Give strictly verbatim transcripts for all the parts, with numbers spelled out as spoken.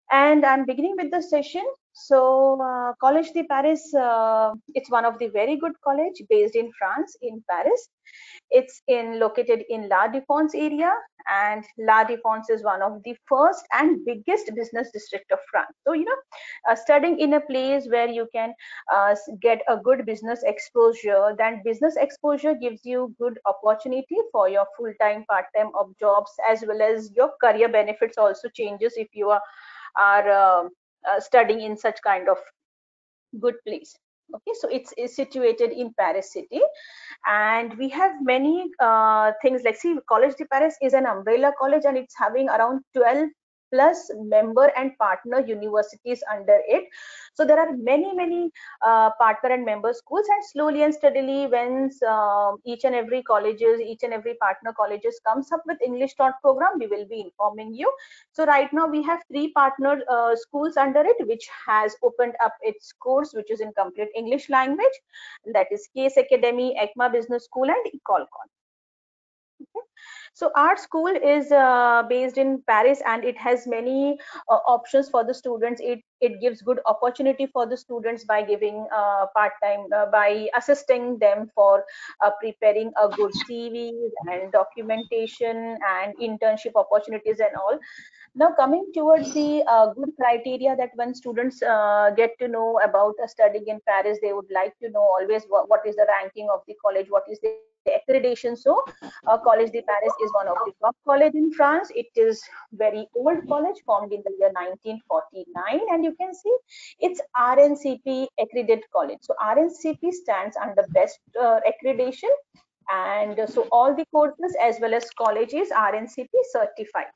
And I'm beginning with the session. So, uh, Collège de Paris, uh, it's one of the very good college based in France, in Paris. It's in located in La Défense area, and La Défense is one of the first and biggest business district of France. So, you know, uh, studying in a place where you can uh, get a good business exposure, then business exposure gives you good opportunity for your full-time, part-time of jobs, as well as your career benefits also changes if you are are uh, uh, studying in such kind of good place. Okay, so it's, it's situated in Paris city, and we have many uh, things like, see, College de Paris is an umbrella college, and it's having around twelve plus member and partner universities under it. So there are many many uh, partner and member schools, and slowly and steadily, when uh, each and every colleges each and every partner colleges comes up with English taught program, we will be informing you. So right now we have three partner uh, schools under it, which has opened up its course, which is in complete English language. That is Case Academy, ECMA Business School, and Ecolcon. Okay. So our school is uh, based in Paris, and it has many uh, options for the students. It it gives good opportunity for the students by giving uh, part time, uh, by assisting them for uh, preparing a good C V and documentation and internship opportunities and all. Now, coming towards the uh, good criteria that when students uh, get to know about uh, studying in Paris, they would like to know always what, what is the ranking of the college, what is the accreditation. So, uh, College de Paris is one of the top college in France. It is very old college, formed in the year nineteen forty-nine, and you can see it's R N C P accredited college. So, R N C P stands under best uh, accreditation, and uh, so all the courses as well as colleges are R N C P certified.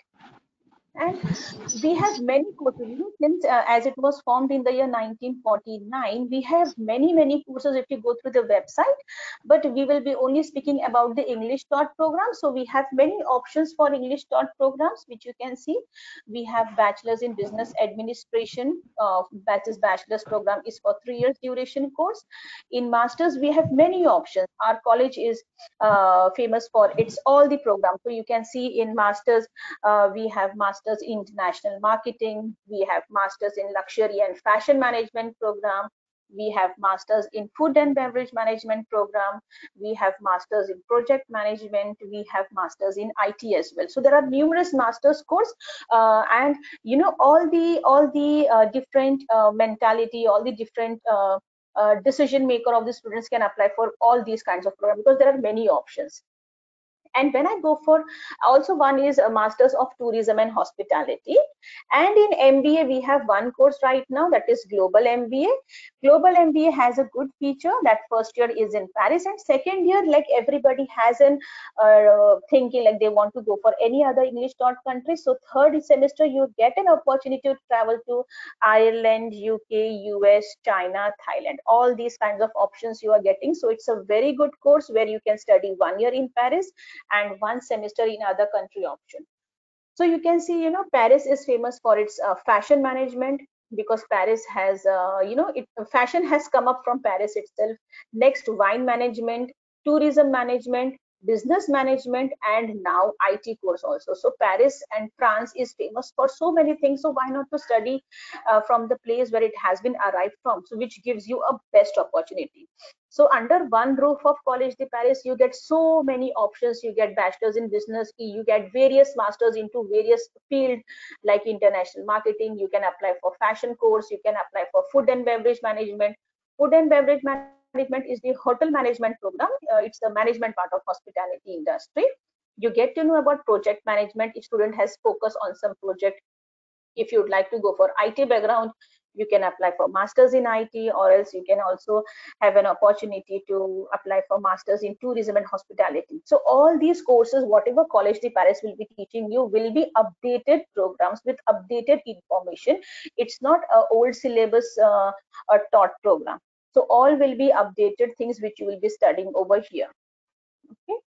And we have many courses, you know, since uh, as it was formed in the year nineteen forty-nine, we have many many courses if you go through the website, but we will be only speaking about the English taught program. So we have many options for English taught programs, which you can see. We have bachelor's in business administration. Uh, bachelor's bachelor's program is for three years duration course. In masters we have many options. Our college is uh, famous for its all the programs. So you can see in masters, uh, we have masters in international marketing, we have masters in luxury and fashion management program, we have masters in food and beverage management program, we have masters in project management, we have masters in I T as well. So there are numerous masters course, uh, and you know, all the all the uh, different uh, mentality, all the different uh, uh, decision maker of the students can apply for all these kinds of programs, because there are many options. And when I go for, also one is a masters of tourism and hospitality, and in M B A we have one course right now, that is global M B A. Global M B A has a good feature that first year is in Paris, and second year, like, everybody has an uh, thinking like they want to go for any other English taught country. So third semester you get an opportunity to travel to Ireland, U K, U S, China, Thailand, all these kinds of options you are getting. So it's a very good course where you can study one year in Paris and one semester in other country option. So you can see, you know, Paris is famous for its uh, fashion management, because Paris has, uh, you know, it, fashion has come up from Paris itself. Next, wine management, tourism management, business management, and now I T course also. So Paris and France is famous for so many things. So why not to study uh, from the place where it has been arrived from? So which gives you a best opportunity. So under one roof of College de Paris, you get so many options. You get bachelor's in business, you get various masters into various field like international marketing. You can apply for fashion course. You can apply for food and beverage management. Food and beverage management is the hotel management program. Uh, it's the management part of hospitality industry. You get to know about project management if student has focus on some project. If you'd like to go for I T background, you can apply for masters in I T, or else you can also have an opportunity to apply for masters in tourism and hospitality. So all these courses, whatever College de Paris will be teaching you, will be updated programs with updated information. It's not a old syllabus uh, or taught program. So all will be updated things which you will be studying over here. Okay.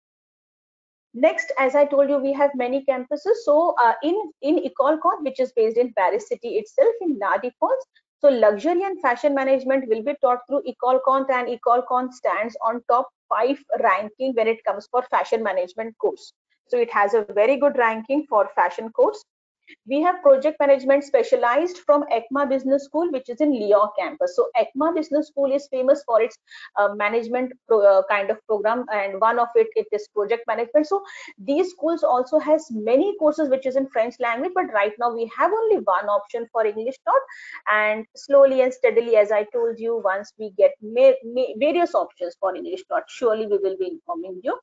Next, as I told you, we have many campuses. So uh, in, in Ecolcon, which is based in Paris city itself, in La Défense, so luxury and fashion management will be taught through Ecolcon, and Ecolcon stands on top five ranking when it comes for fashion management course. So it has a very good ranking for fashion course. We have project management specialized from ECMA Business School, which is in Lyon campus. So ECMA Business School is famous for its uh, management pro, uh, kind of program, and one of it, it is project management. So these schools also has many courses which is in French language, but right now we have only one option for English taught, and slowly and steadily, as I told you, once we get various options for English taught, surely we will be informing you.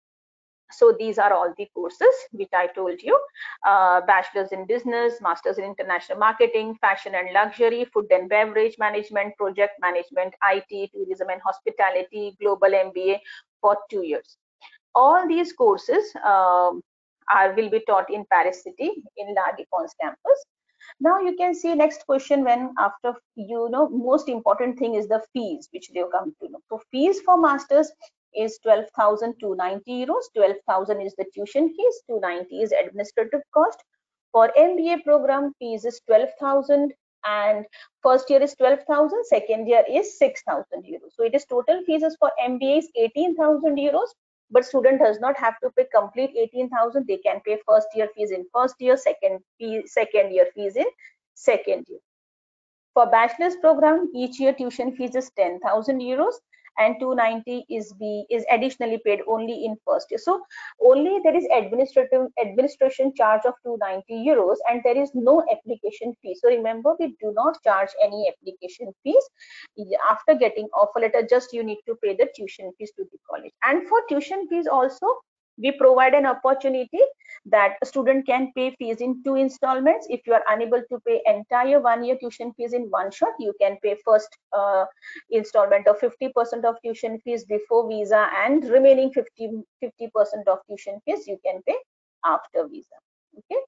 So these are all the courses which I told you: uh, bachelor's in business, master's in international marketing, fashion and luxury, food and beverage management, project management, I T, tourism and hospitality, global M B A for two years. All these courses um, are will be taught in Paris City in La Défense campus. Now you can see next question, when after, you know, most important thing is the fees, which they come to know. So fees for masters is twelve thousand two hundred ninety euros. twelve thousand is the tuition fees, two hundred ninety is administrative cost. For M B A program, fees is twelve thousand, and first year is twelve thousand, second year is six thousand euros. So it is total fees is for M B A is eighteen thousand euros, but student does not have to pay complete eighteen thousand. They can pay first year fees in first year, second fee, second year fees in second year. For bachelor's program, each year tuition fees is ten thousand euros, and two hundred ninety is be is additionally paid only in first year. So only there is administrative administration charge of two hundred ninety euros, and there is no application fee. So remember, we do not charge any application fees. After getting offer letter, just you need to pay the tuition fees to the college. And for tuition fees also, we provide an opportunity that a student can pay fees in two installments. If you are unable to pay entire one year tuition fees in one shot, you can pay first uh, installment of fifty percent of tuition fees before visa, and remaining fifty percent of tuition fees you can pay after visa. Okay.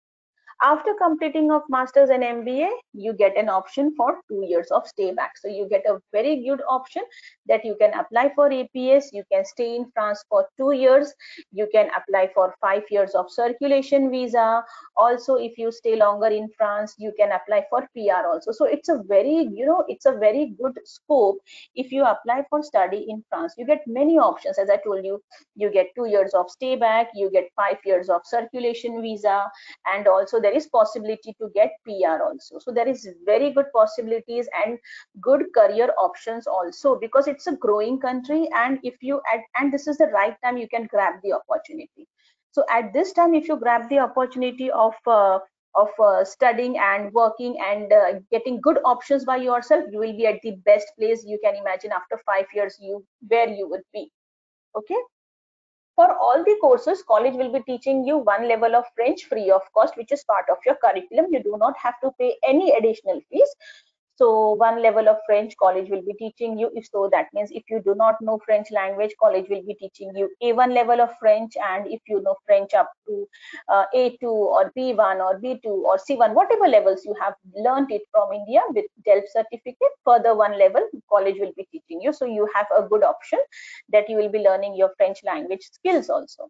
After completing of masters and M B A, you get an option for two years of stay back. So you get a very good option that you can apply for A P S. You can stay in France for two years. You can apply for five years of circulation visa. Also, if you stay longer in France, you can apply for P R also. So it's a very, you know, it's a very good scope. If you apply for study in France, you get many options. As I told you, you get two years of stay back, you get five years of circulation visa, and also there is possibility to get P R also. So there is very good possibilities and good career options also, because it's a growing country, and if you add, and this is the right time you can grab the opportunity. So at this time, if you grab the opportunity of uh, of uh, studying and working and uh, getting good options by yourself, you will be at the best place you can imagine. After five years, you where you would be. Okay. For all the courses, college will be teaching you one level of French free of cost, which is part of your curriculum. You do not have to pay any additional fees. So one level of French college will be teaching you. If so, that means if you do not know French language, college will be teaching you A one level of French. And if you know French up to uh, A two or B one or B two or C one, whatever levels you have learned it from India with DELF certificate, further one level college will be teaching you. So you have a good option that you will be learning your French language skills also.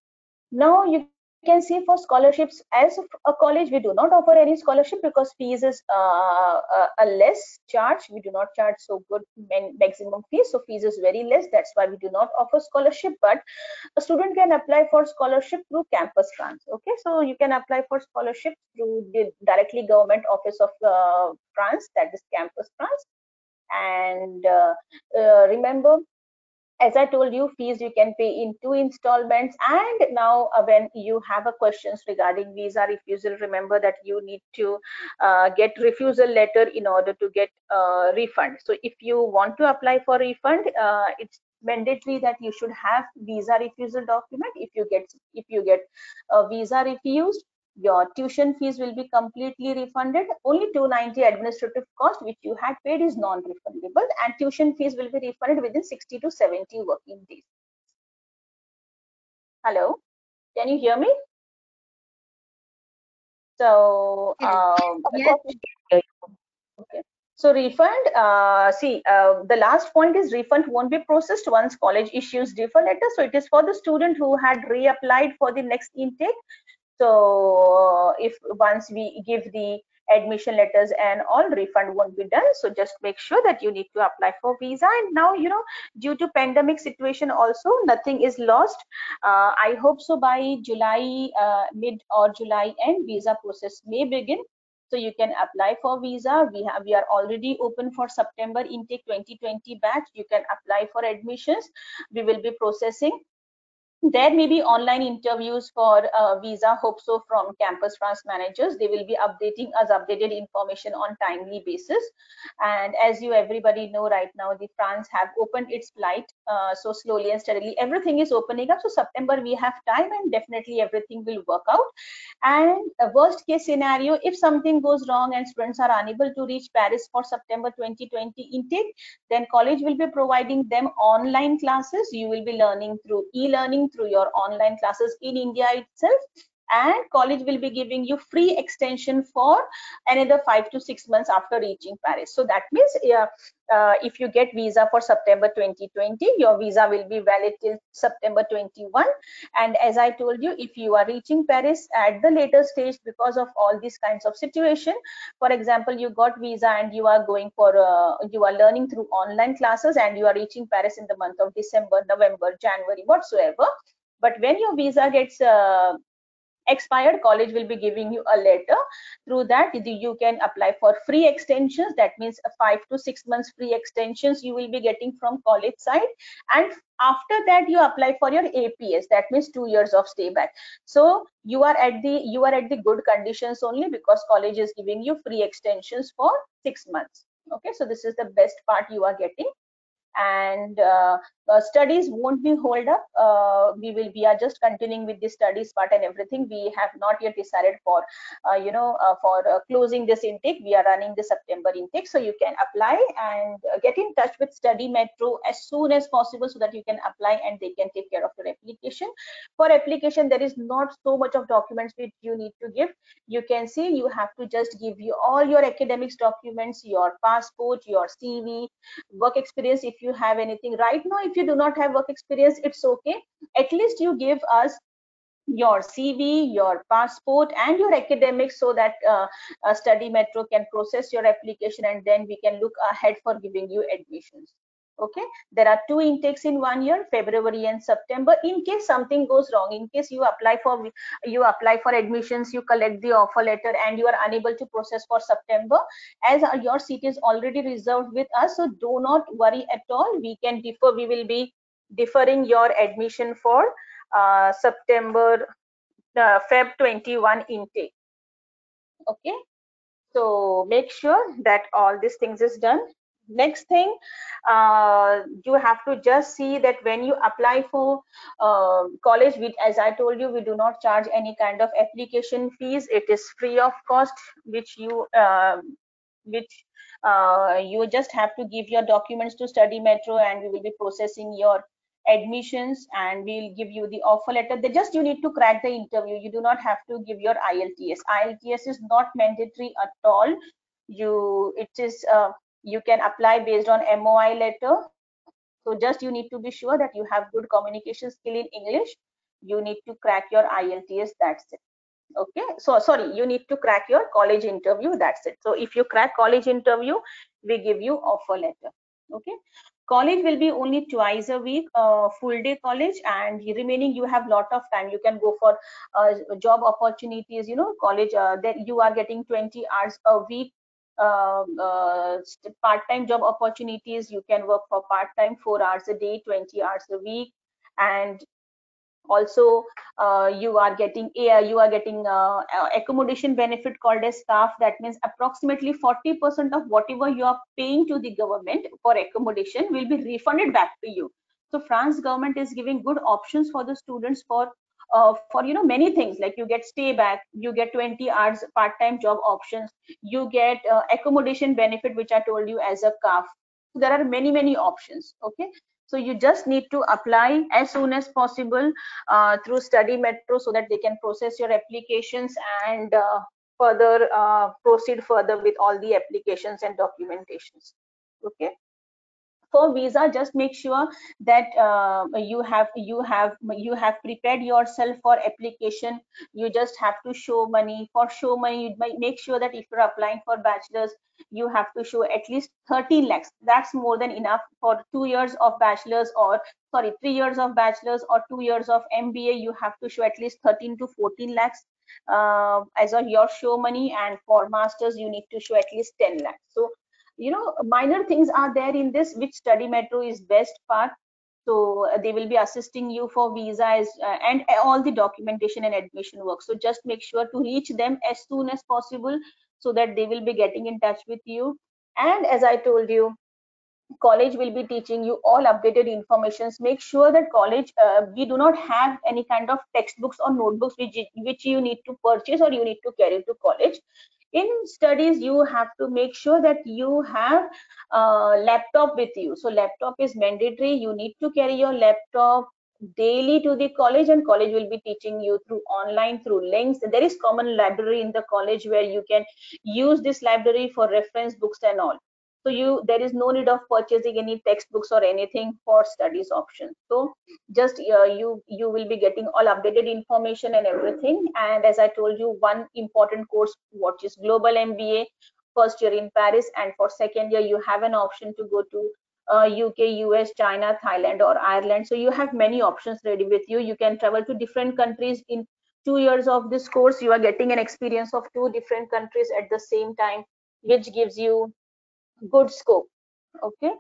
Now you can see for scholarships, as a college we do not offer any scholarship because fees is uh, a, a less charge. We do not charge so good maximum fees, so fees is very less. That's why we do not offer scholarship. But a student can apply for scholarship through Campus France. Okay, so you can apply for scholarship through the directly government office of uh, France, that is Campus France. And uh, uh, remember, as I told you, fees you can pay in two installments. And now uh, when you have a questions regarding visa refusal, remember that you need to uh, get refusal letter in order to get uh, refund. So if you want to apply for refund, uh, it's mandatory that you should have visa refusal document. If you get if you get a visa refused, your tuition fees will be completely refunded. Only two hundred ninety administrative cost which you had paid is non-refundable, and tuition fees will be refunded within sixty to seventy working days. Hello, can you hear me? So um, yes. Okay. So refund, uh, see, uh, the last point is refund won't be processed once college issues defer letter. So it is for the student who had reapplied for the next intake. So if once we give the admission letters and all, refund won't be done. So just make sure that you need to apply for visa. And now, you know, due to pandemic situation also, nothing is lost. uh, I hope so by July uh, mid or July end, visa process may begin. So you can apply for visa. We have we are already open for September intake twenty twenty batch. You can apply for admissions. We will be processing. There may be online interviews for uh, visa, hope so, from Campus France managers. They will be updating us updated information on timely basis. And as you everybody know right now, the France have opened its flight. Uh, so slowly and steadily, everything is opening up. So September we have time, and definitely everything will work out. And a worst case scenario, if something goes wrong and students are unable to reach Paris for September twenty twenty intake, then college will be providing them online classes. You will be learning through e-learning through your online classes in India itself, and college will be giving you free extension for another five to six months after reaching Paris. So that means uh, uh, if you get visa for September twenty twenty, your visa will be valid till September twenty-one. And as I told you, if you are reaching Paris at the later stage because of all these kinds of situation, for example, you got visa and you are going for uh, you are learning through online classes, and you are reaching Paris in the month of December, November, January, whatsoever. But when your visa gets uh, expired, college will be giving you a letter. Through that you can apply for free extensions. That means a five to six months free extensions you will be getting from college side. And after that you apply for your A P S. That means two years of stay back. So you are at the you are at the good conditions only, because college is giving you free extensions for six months. Okay, so this is the best part you are getting. And uh, uh, studies won't be hold up. Uh, we will we are just continuing with the studies part and everything. We have not yet decided for uh, you know uh, for uh, closing this intake. We are running the September intake, so you can apply and uh, get in touch with Study Metro as soon as possible, so that you can apply and they can take care of your application. For application, there is not so much of documents which you need to give. You can see you have to just give you all your academics documents, your passport, your C V, work experience if you have anything. Right now, if you do not have work experience, it's okay. At least you give us your C V, your passport, and your academics, so that uh, uh, Study Metro can process your application, and then we can look ahead for giving you admissions. Okay, there are two intakes in one year, February and September. In case something goes wrong, in case you apply for you apply for admissions, you collect the offer letter, and you are unable to process for September, as your seat is already reserved with us, so do not worry at all. We can defer. We will be deferring your admission for uh, September, uh, Feb twenty-one intake. Okay, so make sure that all these things is done. Next thing, uh, you have to just see that when you apply for uh, college, which, as I told you, we do not charge any kind of application fees. It is free of cost, which you uh, which uh, you just have to give your documents to Study Metro, and we will be processing your admissions, and we'll give you the offer letter. They just you need to crack the interview. You do not have to give your I L T S. I L T S is not mandatory at all. You it is uh, you can apply based on M O I letter. So just you need to be sure that you have good communication skill in English. You need to crack your I L T S. That's it. Okay, so sorry, you need to crack your college interview. That's it. So if you crack college interview, we give you offer letter. Okay, college will be only twice a week, uh, full day college, and the remaining you have lot of time. You can go for uh, job opportunities. You know, college uh, that you are getting twenty hours a week. Uh, uh, part-time job opportunities. You can work for part-time four hours a day, twenty hours a week, and also uh, you are getting uh, you are getting uh, accommodation benefit called as staff. That means approximately forty percent of whatever you are paying to the government for accommodation will be refunded back to you. So France government is giving good options for the students for uh, for you know many things, like you get stay back, you get twenty hours part-time job options, you get uh, accommodation benefit, which I told you, as a C A F. So there are many many options. Okay, so you just need to apply as soon as possible uh, through Study Metro, so that they can process your applications and uh, further uh, proceed further with all the applications and documentations. Okay. For visa, just make sure that uh, you have you have you have prepared yourself for application. You just have to show money. For show money, you might make sure that if you're applying for bachelor's, you have to show at least thirteen lakhs. That's more than enough for two years of bachelor's, or sorry, three years of bachelor's or two years of M B A. You have to show at least thirteen to fourteen lakhs uh, as a your show money, and for masters you need to show at least ten lakhs. So you know, minor things are there in this, which study metro is best part. So uh, they will be assisting you for visas uh, and all the documentation and admission work. So just make sure to reach them as soon as possible, so that they will be getting in touch with you. And as I told you, college will be teaching you all updated informations. Make sure that college, uh, we do not have any kind of textbooks or notebooks which which you need to purchase or you need to carry to college. In studies, you have to make sure that you have a laptop with you. So laptop is mandatory. You need to carry your laptop daily to the college, and college will be teaching you through online, through links. There is common library in the college where you can use this library for reference books and all. So you, there is no need of purchasing any textbooks or anything for studies option. So just uh, you you will be getting all updated information and everything. And as I told you, one important course, what is global M B A, first year in Paris, and for second year you have an option to go to uh, U K, U S, China, Thailand, or Ireland. So you have many options ready with you. You can travel to different countries in two years of this course. You are getting an experience of two different countries at the same time, which gives you good scope. Okay.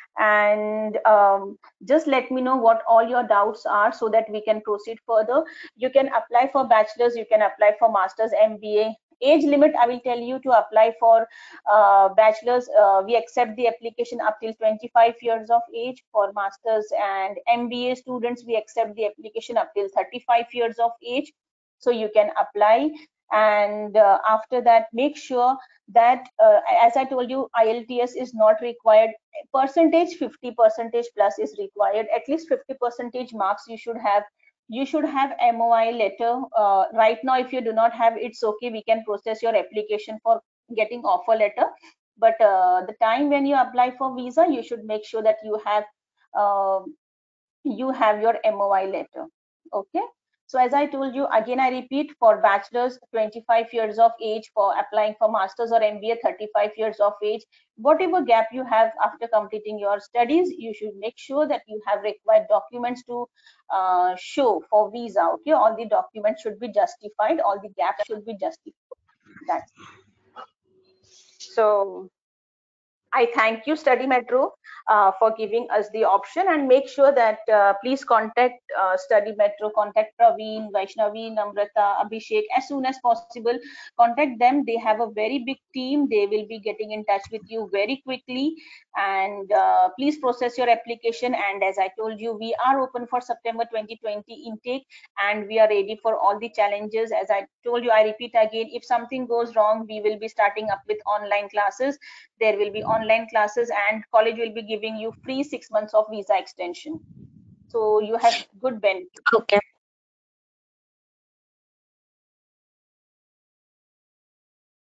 And um, just let me know what all your doubts are, so that we can proceed further. You can apply for bachelor's, you can apply for master's, M B A. Age limit, I will tell you, to apply for uh, bachelor's, uh, we accept the application up till twenty-five years of age. For masters and M B A students, we accept the application up till thirty-five years of age. So you can apply. And uh, after that, make sure that uh, as I told you, I L T S is not required. Percentage fifty percentage plus is required. At least fifty percentage marks you should have. You should have M O I letter. Uh, right now, if you do not have, it's okay, we can process your application for getting offer letter. But uh, the time when you apply for visa, you should make sure that you have uh, you have your M O I letter. Okay. So as I told you, again I repeat, for bachelor's twenty-five years of age, for applying for masters or M B A thirty-five years of age. Whatever gap you have after completing your studies, you should make sure that you have required documents to uh, show for visa. Okay, all the documents should be justified, all the gaps should be justified. That's so. I thank you, Study Metro, uh, for giving us the option, and make sure that uh, please contact uh, Study Metro, contact Praveen, Vaishnavi, Namrata, Abhishek as soon as possible. Contact them. They have a very big team. They will be getting in touch with you very quickly. And uh, please process your application. And as I told you, we are open for September twenty twenty intake, and we are ready for all the challenges. As I told you, I repeat again, if something goes wrong, we will be starting up with online classes. There will be online classes, and college will be giving you free six months of visa extension. So you have good benefit. Okay.